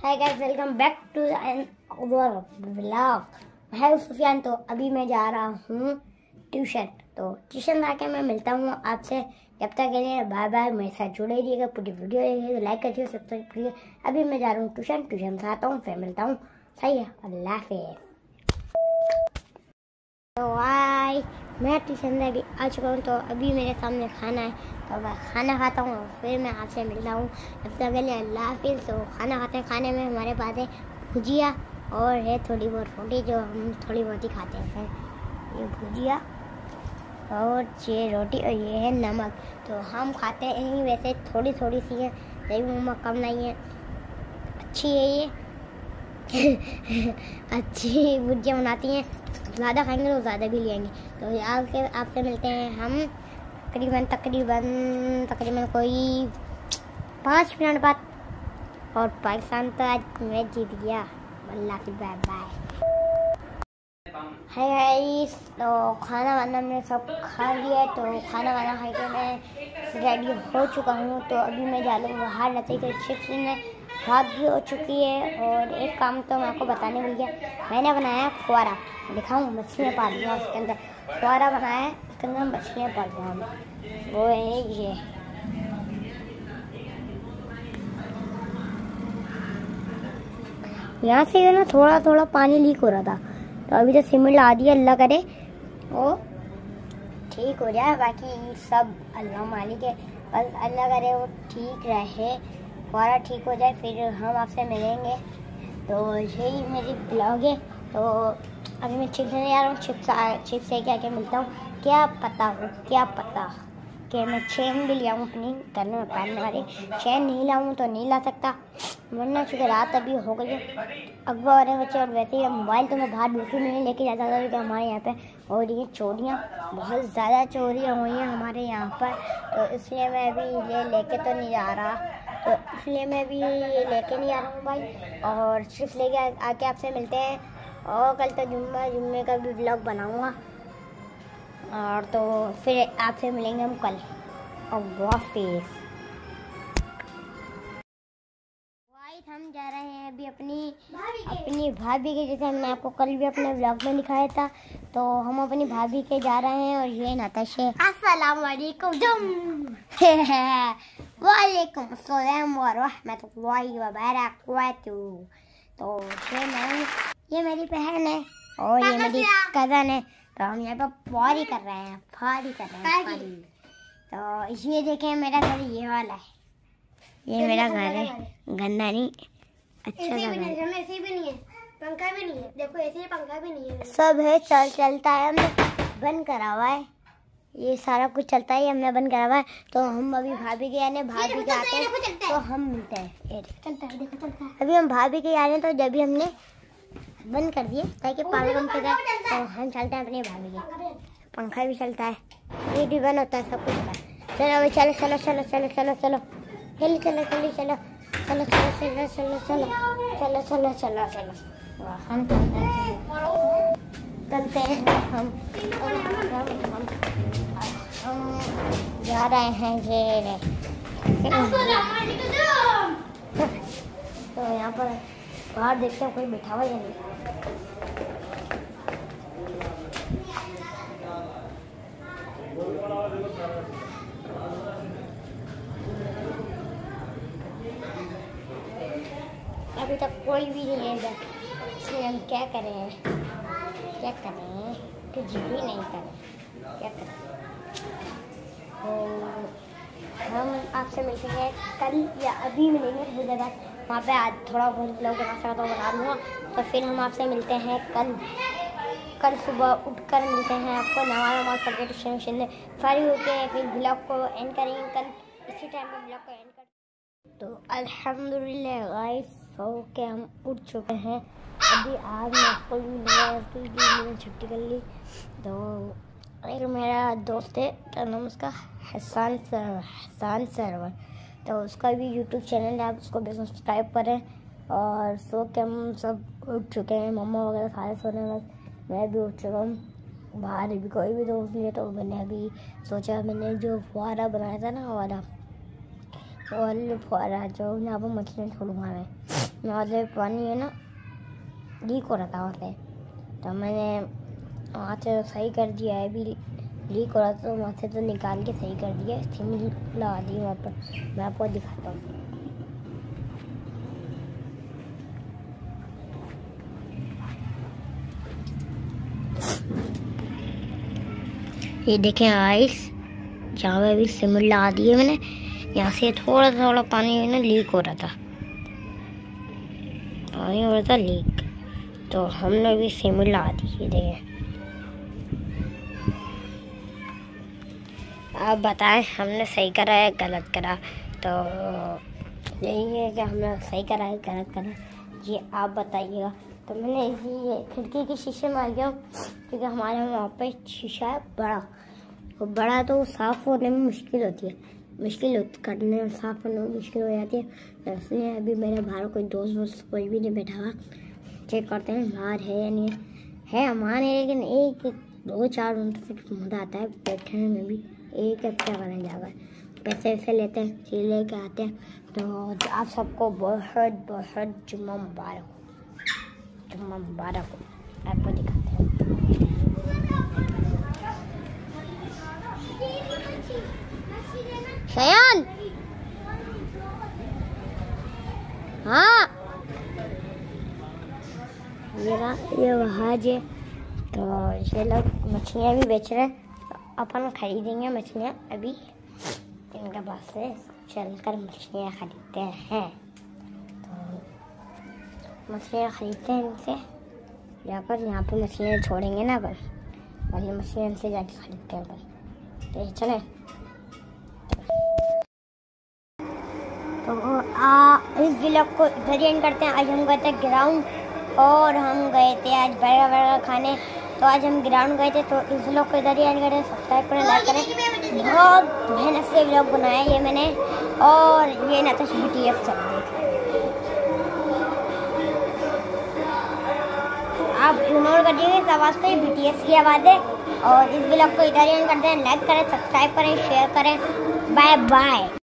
Hi guys, welcome back to vlog. मैं हूं सुफियान। तो अभी मैं जा रहा हूँ ट्यूशन। तो ट्यूशन आके मैं मिलता हूँ आपसे। जब तक के लिए बाय बाय। मेरे साथ जुड़े रहिएगा, पूरी वीडियो देखिए, लाइक करिए, सब्सक्राइब करिए। अभी मैं जा रहा हूँ ट्यूशन से आता हूँ, फिर मिलता हूँ। सही है, अल्लाह हाफिज़। तो हाय, मैं ट्यूशन से अभी आ चुका हूँ। तो अभी मेरे सामने खाना है, तो मैं खाना खाता हूँ, फिर मैं आपसे मिलता हूँ। तब तक के लिए अल्लाह हाफिज़। तो खाना खाते हैं। खाने में हमारे पास है भुजिया और है थोड़ी बहुत रोटी, जो हम थोड़ी बहुत ही खाते हैं। ये भुजिया और ये रोटी और ये है नमक। तो हम खाते हैं वैसे थोड़ी थोड़ी सी है, तभी नमक कम नहीं है। अच्छी है ये अच्छी भुजिया बनाती हैं। ज़्यादा खाएंगे तो ज़्यादा भी लेंगे। तो आपसे मिलते हैं हम तकरीबन कोई 5 मिनट बाद। और पाकिस्तान तो आज मैच जीत गया। अल्लाह हाफिज़, बाय बाय। हाय गाइस, तो खाना वाना मैंने सब खा लिया है। तो खाना वाना खा के मैं रेडी हो चुका हूँ। तो अभी मैं जा रहा हूँ बाहर रहते के चिप्स में रात भी हो चुकी है। और एक काम तो मैं आपको बताने भूल गया, मैंने बनाया फुवारा। दिखाऊँ, मछलियाँ पाल दिया उसके अंदर। फुवारा बनाया है, उसके अंदर मछलियाँ पाल दिया। वो है ये। यहाँ से ना थोड़ा थोड़ा पानी लीक हो रहा था, तो अभी तो सीमेंट ला दिया। अल्लाह करे वो ठीक हो जाए, बाकी सब अल्लाह मालिक है। बस अल्लाह करे वो ठीक रहे, फुवारा ठीक हो जाए, फिर हम आपसे मिलेंगे। तो यही मेरी ब्लॉग है। तो अभी मैं चिप्स लेने जा रहा हूँ। चिप्स से क्या मिलता हूँ, क्या पता कि मैं चेन भी ले आऊँ अपनी घर में पहनने वाली। चेन नहीं लाऊँ तो नहीं ला सकता, वरना चूँकि रात अभी हो गई है, अगवा हो रहे बच्चे। और वैसे ही मोबाइल तो मैं बाहर बिल्कुल नहीं लेके जाता था, क्योंकि हमारे यहाँ पे हो रही है चोरियाँ, बहुत ज़्यादा चोरियाँ हुई हैं हमारे यहाँ पर। तो इसलिए मैं अभी ये लेके तो नहीं जा रहा। तो इसलिए मैं अभी लेके नहीं आ रहा हूँ भाई। और सिर्फ लेके आके आपसे मिलते हैं। और कल तो जुम्मे का भी व्लॉग बनाऊँगा। और तो फिर आपसे मिलेंगे हम कल। और हम जा रहे हैं अभी अपनी भाभी के, जैसे हमने आपको कल भी अपने व्लॉग में दिखाया था। तो हम अपनी भाभी के जा रहे हैं। और ये नताशा, अस्सलाम वालेकुम वालेकुम अस्सलाम व रहमतुल्लाहि व बरकातहू। तो ये मेरी बहन है और ये मेरी कज़न है। तो हम यहाँ पे पारी कर रहे हैं। तो ये देखें, मेरा घर ये वाला है। ये मेरा घर है, गंदा नहीं, अच्छा सा घर है। ऐसे भी नहीं है, पंखा भी नहीं है। देखो ऐसे पंखा भी नहीं है, सब है, चलता है। हमने बंद करा हुआ है, ये सारा कुछ चलता है, हमने बंद करा हुआ है। तो हम अभी भाभी के आने, भाभी के आते हैं तो हम मिलते हैं। चलता है। अभी हम भाभी के आ रहे हैं, तो जब भी हमने बंद कर दिए ताकि पानी कम चल जाए, तो हम चलते हैं अपनी भाभी के। पंखा भी चलता है, ये भी बंद होता है, सब कुछ होता है। चलो अभी चलो जल्दी चलो। हम चलते हैं। हम जा रहे हैं ये। तो यहाँ पर बाहर देखते हैं कोई बैठा हुआ या नहीं। अभी तक कोई भी नहीं है इधर, इसलिए हम क्या करें, कुछ भी नहीं करें, क्या करें। तो हम आपसे मिलते हैं कल, या अभी मिलेंगे थोड़ी देर बाद। वहाँ पे आज थोड़ा बहुत लोग बना सकता तो बना लूँगा। तो फिर हम आपसे मिलते हैं कल सुबह उठकर मिलते हैं आपको। नमाज पढ़ के ट्यूशन में फारिग होते हैं, फिर ब्लॉग को एंड करेंगे कल इसी टाइम पर ब्लॉग को एंड कर। तो अल्हम्दुलिल्लाह गाइस, सो के हम उठ चुके हैं। अभी आज मैं स्कूल भी छुट्टी कर ली। तो एक मेरा दोस्त है, क्या नाम उसका, हसान सरवर। तो उसका भी यूट्यूब चैनल है, आप उसको भी सब्सक्राइब करें। और सो के हम सब उठ चुके हैं, मम्मा वगैरह सारे सोने लगे, मैं भी उठ चुका हूँ। बाहर भी कोई भी दोस्त नहीं है, तो मैंने अभी सोचा, मैंने जो फुवारा बनाया था ना वाला, और फुवारा जो यहाँ पर मछलियाँ छोड़ूंगा मैं। वहाँ से पानी है ना लीक हो रहा था वहाँ से, तो मैंने वहाँ से सही कर दिया है। अभी लीक हो रहा था तो वहाँ से तो निकाल के सही कर दिया, सीमेंट लगा दी वहाँ पर। मैं आपको दिखाता हूँ। ये देखें आइस, जहाँ पे अभी सीमेंट लगा दी है मैंने। यहाँ से थोड़ा थोड़ा पानी है ना लीक हो रहा था, पानी हो रहा था लीक, तो हमने भी सीमेंट लगा दी। ये देखें, आप बताएं हमने सही करा है गलत करा? तो यही है कि हमने सही करा है गलत करा, ये आप बताइएगा। तो मैंने इसी खिड़की के शीशे में आ गया, क्योंकि हमारे वहाँ पे शीशा है बड़ा, और बड़ा तो साफ़ होने में मुश्किल होती है, करने और साफ़ होने में मुश्किल हो जाती है। तो इसलिए अभी मेरे बाहर कोई दोस्त कोई भी नहीं बैठा हुआ, चेक करते हैं बाहर है या नहीं है। अमान है, लेकिन एक 2-4 मुद्दा आता है बैठने में भी। एक क्या करने जाएगा, पैसे वैसे लेते हैं, चीज़ लेके आते हैं। तो आप सबको बहुत बहुत जुम्मा मुबारक हो। आपको दिखाते हैं। शयान, हाँ ये वहाँ जे, तो ये लोग मछलियाँ भी बेच रहे हैं। अपन खरीदेंगे मछलियाँ अभी, इनके पास से चलकर मछलियाँ खरीदते हैं। तो मछलियाँ खरीदते हैं इनसे जाकर, यहाँ पे मछलियाँ छोड़ेंगे ना अपन, और ये मछलियाँ इनसे जाके खरीदते हैं अपन। तो चले, तो इस व्लॉग को इधर ही एंड करते हैं। आज हम गए थे ग्राउंड, और हम गए थे आज बर्गर खाने। तो आज हम ग्राउंड गए थे, तो इस व्लॉग को इधर ही एंड करें। सब्सक्राइब करें, लाइक करें। बहुत मेहनत से व्लॉग बनाया ये मैंने, और ये नताश BTS सब आप इग्नोर कर दीजिए इस आवाज़ को, ये BTS की आवाज़ है। और इस व्लॉग को इधर ही एंड करते हैं। लाइक करें, सब्सक्राइब करें, शेयर करें। Bye bye.